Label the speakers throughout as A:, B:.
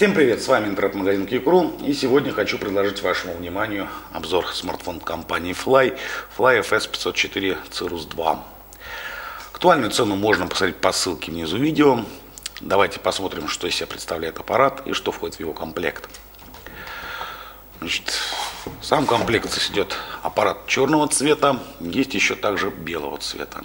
A: Всем привет, с вами интернет-магазин Key.ru, и сегодня хочу предложить вашему вниманию обзор смартфона компании Fly FS504 Cirrus 2. Актуальную цену можно посмотреть по ссылке внизу видео. Давайте посмотрим, что из себя представляет аппарат и что входит в его комплект. Значит, в сам комплект идет аппарат черного цвета, есть еще также белого цвета.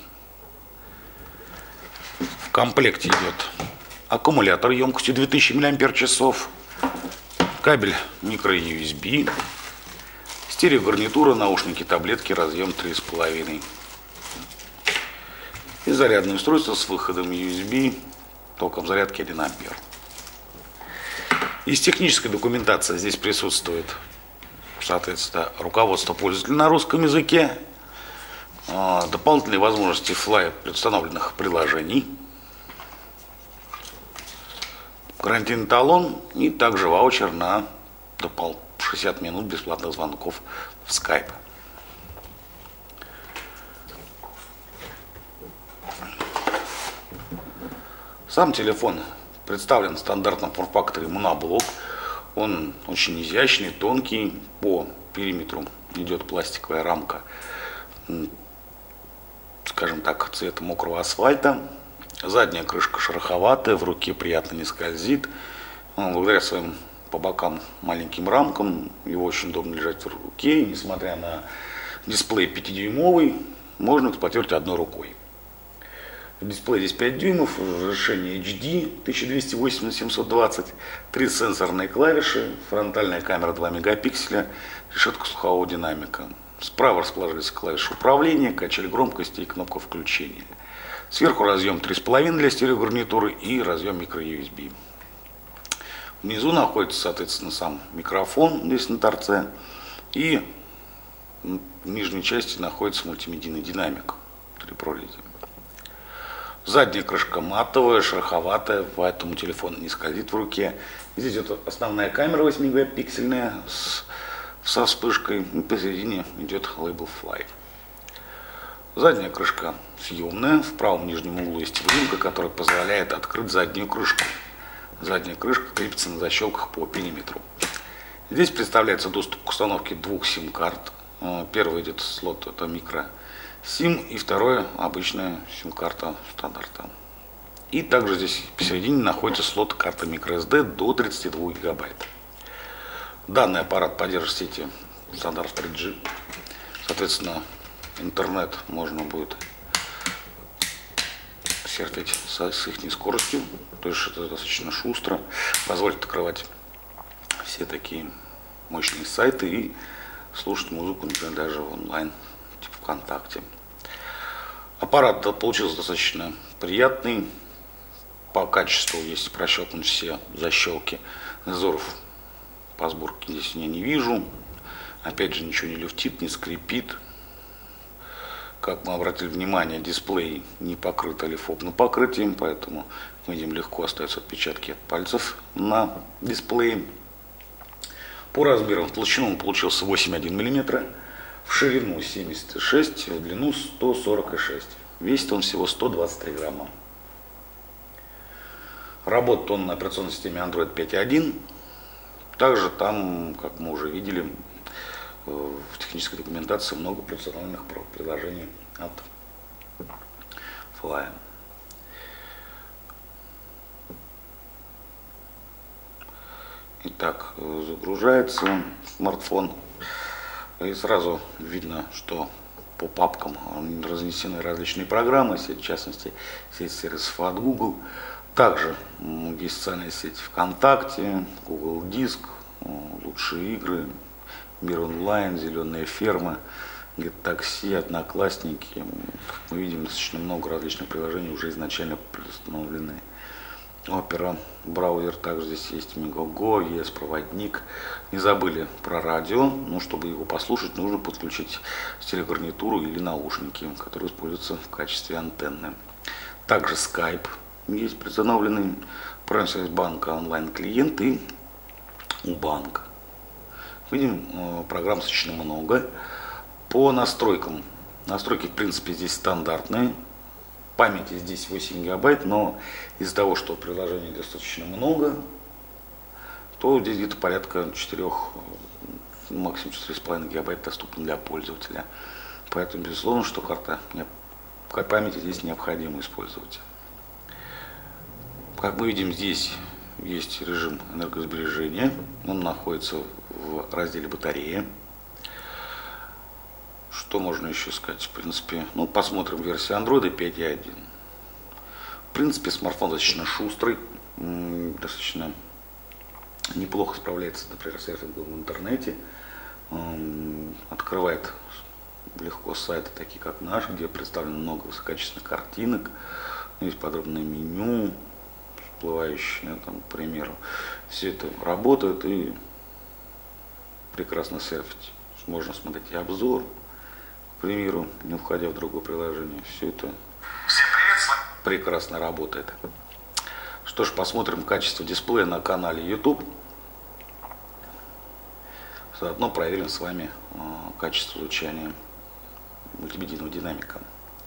A: В комплекте идет аккумулятор емкостью 2000 мАч, кабель micro-USB, стереогарнитура, наушники, таблетки, разъем 3,5 и зарядное устройство с выходом USB, током зарядки 1 ампер. Из технической документации здесь присутствует, соответственно, руководство пользователя на русском языке, дополнительные возможности Fly предустановленных приложений, гарантийный талон и также ваучер на 60 минут бесплатных звонков в Skype. Сам телефон представлен в стандартном форм-факторе моноблок. Он очень изящный, тонкий. По периметру идет пластиковая рамка, скажем так, цвета мокрого асфальта. Задняя крышка шероховатая, в руке приятно не скользит. Благодаря своим по бокам маленьким рамкам его очень удобно лежать в руке. И, несмотря на дисплей 5-дюймовый, можно эксплуатировать одной рукой. Дисплей здесь 5 дюймов, разрешение HD 1280x720, 3 сенсорные клавиши, фронтальная камера 2 мегапикселя, решетка слухового динамика. Справа расположились клавиши управления, качель громкости и кнопка включения. Сверху разъем 3,5 для стереогарнитуры и разъем micro-USB. Внизу находится, соответственно, сам микрофон здесь на торце. И в нижней части находится мультимедийный динамик 3 прорези. Задняя крышка матовая, шероховатая, поэтому телефон не скользит в руке. Здесь идет основная камера 8-мегапиксельная со вспышкой. И посередине идет лейбл Fly. Задняя крышка съемная, в правом нижнем углу есть выемка, которая позволяет открыть заднюю крышку. Задняя крышка крепится на защелках по периметру. Здесь представляется доступ к установке 2 сим-карт. Первый идет слот, это микро-сим, и второе обычная сим-карта стандарта. И также здесь посередине находится слот карты microSD до 32 гигабайт. Данный аппарат поддерживает сети стандарт 3G. Соответственно, интернет можно будет серфить с их скоростью, то есть это достаточно шустро, позволит открывать все такие мощные сайты и слушать музыку, например, даже в онлайн, типа ВКонтакте. Аппарат получился достаточно приятный, по качеству, если прощелкнуть все защелки, зазоров по сборке здесь я не вижу, опять же ничего не люфтит, не скрипит. Как мы обратили внимание, дисплей не покрыт олифобным покрытием, поэтому, мы видим, легко остаются отпечатки от пальцев на дисплее. По размерам в толщину он получился 8,1 мм, в ширину 76, в длину 146. Весит он всего 123 грамма. Работает он на операционной системе Android 5.1. Также там, как мы уже видели, в технической документации много предустановленных приложений от Fly. Итак, загружается смартфон. И сразу видно, что по папкам разнесены различные программы, в частности, сеть сервисов от Google. Также есть социальная сеть ВКонтакте, Google Диск, лучшие игры, Мир онлайн, Зеленая ферма, Get-такси, Одноклассники. Как мы видим, достаточно много различных приложений уже изначально предустановлены. Opera, браузер, также здесь есть Megogo, ES проводник. Не забыли про радио, но чтобы его послушать, нужно подключить стереогарнитуру или наушники, которые используются в качестве антенны. Также Skype есть предустановленный, правильный банка онлайн-клиент и U-банк. Видим, программ достаточно много. По настройкам. Настройки, в принципе, здесь стандартные. Памяти здесь 8 гигабайт, но из-за того, что приложений достаточно много, то здесь где-то порядка 4, максимум 4,5 гигабайт доступно для пользователя. Поэтому, безусловно, что карта памяти здесь необходимо использовать. Как мы видим, здесь есть режим энергосбережения. Он находится в разделе батареи. Что можно еще сказать? В принципе, посмотрим версию Android 5.1. В принципе, смартфон достаточно шустрый, достаточно неплохо справляется, например, с серфингом в интернете. Открывает легко сайты, такие как наш, где представлено много высококачественных картинок. Есть подробное меню, всплывающее, к примеру. Все это работает и прекрасно серфить. Можно смотреть и обзор, к примеру, не уходя в другое приложение. Все это прекрасно работает. Что ж, посмотрим качество дисплея на канале YouTube. Заодно проверим с вами качество звучания мультимедийного динамика.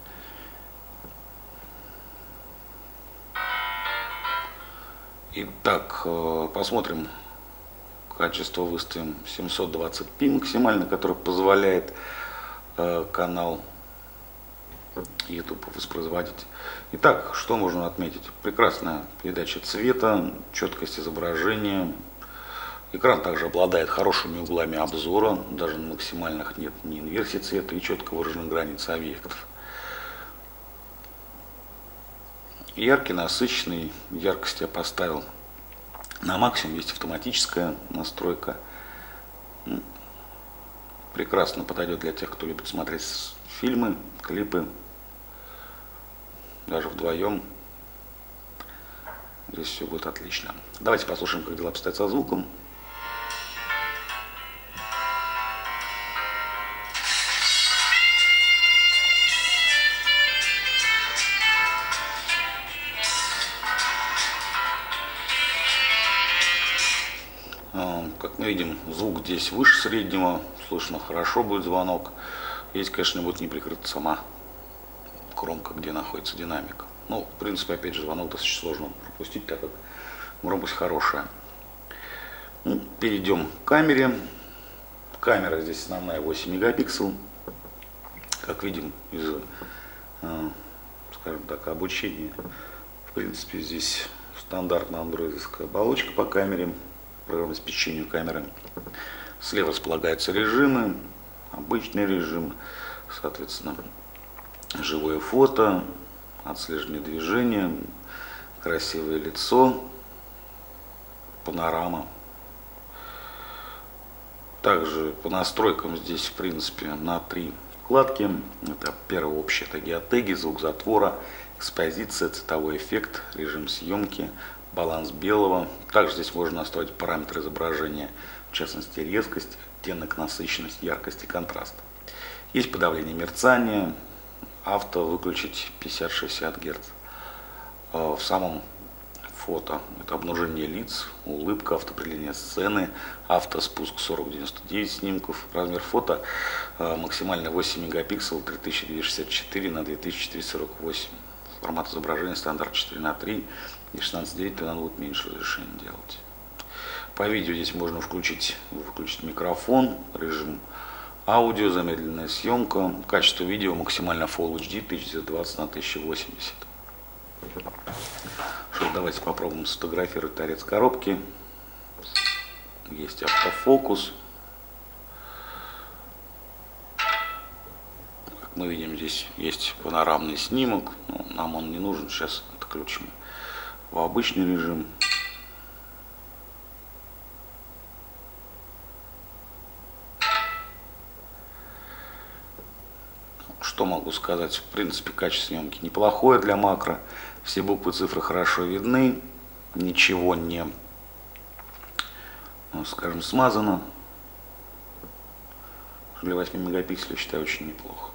A: Итак, посмотрим качество, выставим 720p максимально, который позволяет канал YouTube воспроизводить. Итак, что можно отметить? Прекрасная передача цвета, четкость изображения. Экран также обладает хорошими углами обзора, даже на максимальных нет ни инверсии цвета и четко выражены границы объектов. Яркий, насыщенный, яркость я поставил на максимум, есть автоматическая настройка. Прекрасно подойдет для тех, кто любит смотреть фильмы, клипы, даже вдвоем. Здесь все будет отлично. Давайте послушаем, как дела обстоят со звуком. Как мы видим, звук здесь выше среднего, слышно хорошо будет звонок. Здесь, конечно, будет не прикрыта сама кромка, где находится динамик. В принципе, опять же, звонок достаточно сложно пропустить, так как громкость хорошая. Перейдем к камере. Камера здесь основная 8 мегапикселов. Как видим из, скажем так, обучения, в принципе, здесь стандартная андроидовская оболочка по камере, программному обеспечению камеры. Слева располагаются режимы, обычный режим, соответственно, живое фото, отслеживание движения, красивое лицо, панорама. Также по настройкам здесь, в принципе, на 3 вкладки. Это первая общая, это геотеги, звук затвора, экспозиция, цветовой эффект, режим съемки, баланс белого. Также здесь можно настроить параметры изображения, в частности резкость, оттенок, насыщенность, яркость и контраст. Есть подавление мерцания, авто выключить 50-60 Гц. В самом фото это обнажение лиц, улыбка, автоопределение сцены, автоспуск 40-99 снимков. Размер фото максимально 8 мегапикселов, 3264 на 2448. Формат изображения стандарт 4:3 и 16:9, то надо будет меньше разрешения делать. По видео здесь можно выключить микрофон, режим аудио, замедленная съемка, качество видео максимально Full HD 1920 на 1080. Давайте попробуем сфотографировать торец коробки. Есть автофокус. Как мы видим, здесь есть панорамный снимок. Нам он не нужен. Сейчас отключим в обычный режим. Что могу сказать? В принципе, качество съемки неплохое для макро. Все буквы, цифры хорошо видны. Ничего не, скажем, смазано. Для 8 мегапикселей, считаю, очень неплохо.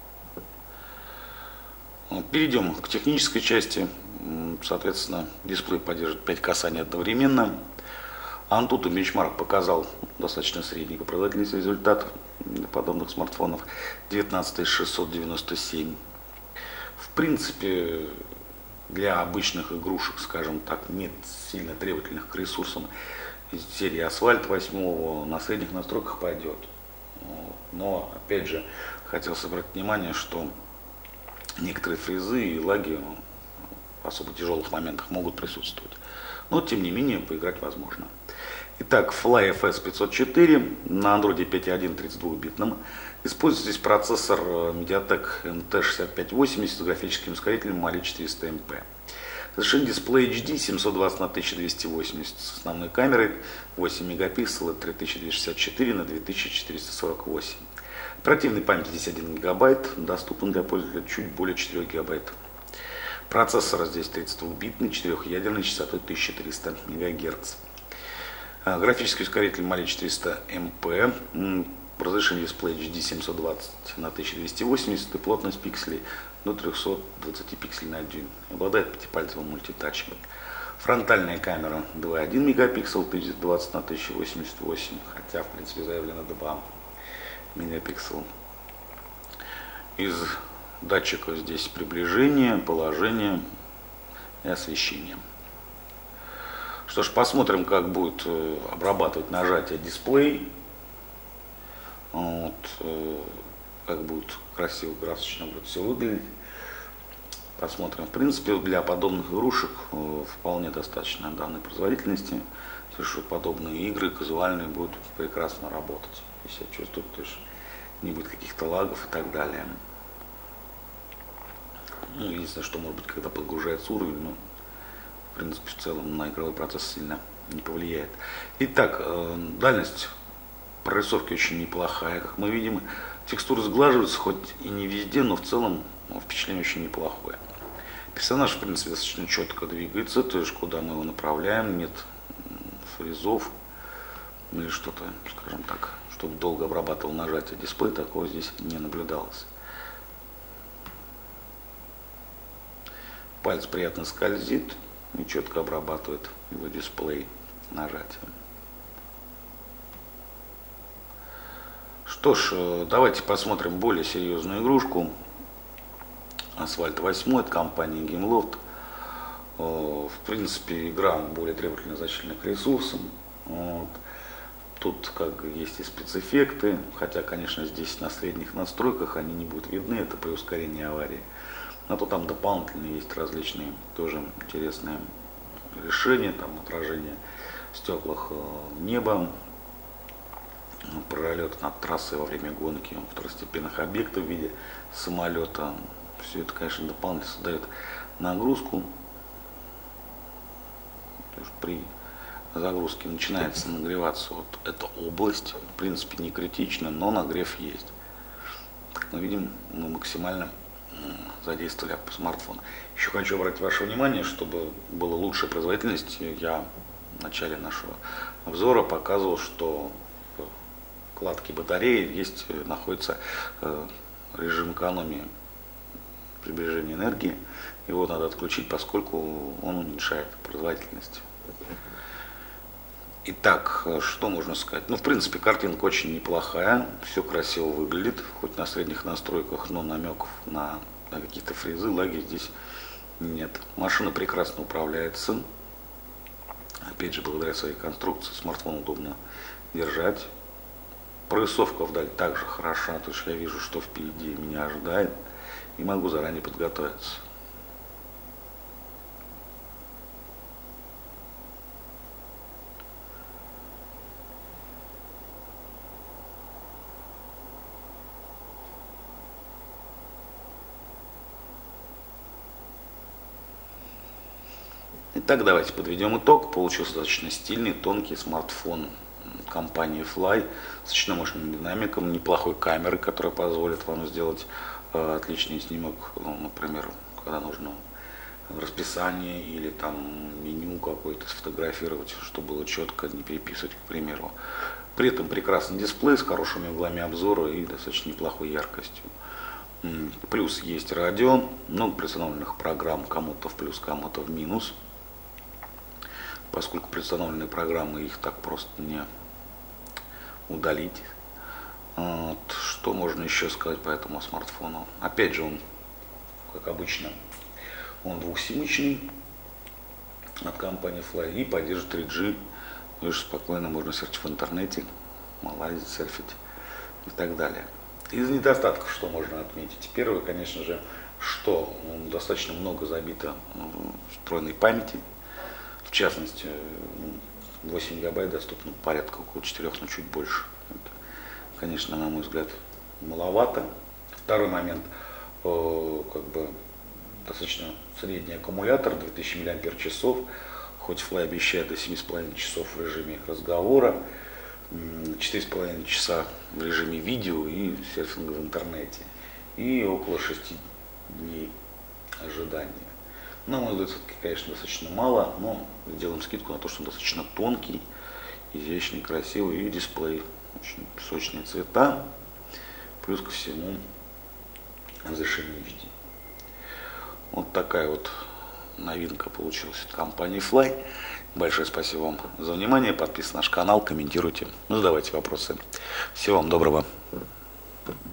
A: Перейдем к технической части. Соответственно, дисплей поддерживает 5 касаний одновременно. Antutu Benchmark показал достаточно средний по производительности результат для подобных смартфонов 19697. В принципе, для обычных игрушек, скажем так, нет сильно требовательных к ресурсам из серии Асфальт 8 на средних настройках пойдет. Вот. Но опять же хотел обратить внимание, что некоторые фрезы и лаги в особо тяжелых моментах могут присутствовать. Но тем не менее поиграть возможно. Итак, Fly FS 504 на Android 5.1 32-битном. Используется здесь процессор MediaTek MT6580 с графическим ускорителем Mali 400 MP. Разрешение дисплея HD 720 на 1280 с основной камерой 8 мегапикселов 3264 на 2448. Оперативной памяти здесь 1 гигабайт, доступен для пользователя чуть более 4 гигабайт. Процессор здесь 32-битный, 4-ядерный, частотой 1300 МГц. Графический ускоритель Mali 400 MP, разрешение дисплея HD 720 на 1280 и плотность пикселей до 320 пикселей на дюйм. Обладает пятипальцевым мультитачем. Фронтальная камера 2,1 мегапиксел 1020 на 1088, хотя в принципе заявлено 2 мегапиксела. Из датчиков здесь приближение, положение и освещение. Что ж, посмотрим, как будет обрабатывать нажатие дисплей. Вот, как будет красиво, красочно будет все выглядеть. Посмотрим. В принципе, для подобных игрушек вполне достаточно данной производительности. Что подобные игры казуальные будут прекрасно работать. Если себя чувствуют, то есть не будет каких-то лагов и так далее. Ну, единственное, что может быть, когда подгружается уровень, но в принципе в целом на игровой процесс сильно не повлияет. Итак, дальность прорисовки очень неплохая, как мы видим. Текстуры сглаживаются, хоть и не везде, но в целом впечатление очень неплохое. Персонаж, в принципе, достаточно четко двигается, то есть куда мы его направляем, нет фрезов или что-то, скажем так, чтобы долго обрабатывал нажатие дисплея, такого здесь не наблюдалось. Палец приятно скользит и четко обрабатывает его дисплей нажатием. Что ж, давайте посмотрим более серьезную игрушку. Асфальт 8 от компании Gameloft. В принципе, игра более требовательна значительно к ресурсам. Вот. Тут как есть и спецэффекты, хотя, конечно, здесь на средних настройках они не будут видны, это при ускорении аварии. Но то там дополнительно есть различные тоже интересные решения, там отражение в стеклах неба, пролет над трассой во время гонки второстепенных объектов в виде самолета. Все это, конечно, дополнительно создает нагрузку. То есть при загрузке начинается нагреваться вот эта область. В принципе, не критично, но нагрев есть. Как мы видим, мы максимально задействовали смартфон. Еще хочу обратить ваше внимание, чтобы была лучшая производительность, я в начале нашего обзора показывал, что в вкладке батареи находится режим экономии приближения энергии. Его надо отключить, поскольку он уменьшает производительность. Итак, что можно сказать? Ну, в принципе, картинка очень неплохая, все красиво выглядит, хоть на средних настройках, но намеков на какие-то фрезы, лаги здесь нет. Машина прекрасно управляется. Опять же, благодаря своей конструкции смартфон удобно держать. Прорисовка вдаль также хороша, то есть я вижу, что впереди меня ожидает, и могу заранее подготовиться. Итак, давайте подведем итог. Получился достаточно стильный, тонкий смартфон компании Fly с достаточно мощным динамиком, неплохой камерой, которая позволит вам сделать отличный снимок, например, когда нужно расписание или там меню какое-то сфотографировать, чтобы было четко, не переписывать, к примеру. При этом прекрасный дисплей с хорошими углами обзора и достаточно неплохой яркостью. Плюс есть радио, много предустановленных программ, кому-то в плюс, кому-то в минус. Поскольку предустановленные программы, их так просто не удалить. Вот. Что можно еще сказать по этому смартфону? Опять же, он, как обычно, он двухсимочный от компании Fly и поддерживает 3G и уж спокойно можно серфить в интернете, лазить, серфить и так далее. Из недостатков что можно отметить? Первое, конечно же, что достаточно много забито встроенной памяти, в частности, 8 гигабайт доступно порядка около 4, но чуть больше. Это, конечно, на мой взгляд, маловато. Второй момент, как бы достаточно средний аккумулятор, 2000 мАч, хоть Fly обещает до 7,5 часов в режиме разговора, 4,5 часа в режиме видео и серфинга в интернете, и около 6 дней ожидания. На мой взгляд, все-таки, конечно, достаточно мало, но делаем скидку на то, что он достаточно тонкий, изящный, красивый, и дисплей очень сочные цвета, плюс ко всему разрешение HD. Вот такая вот новинка получилась от компании Fly. Большое спасибо вам за внимание. Подписывайтесь на наш канал, комментируйте, задавайте вопросы. Всего вам доброго.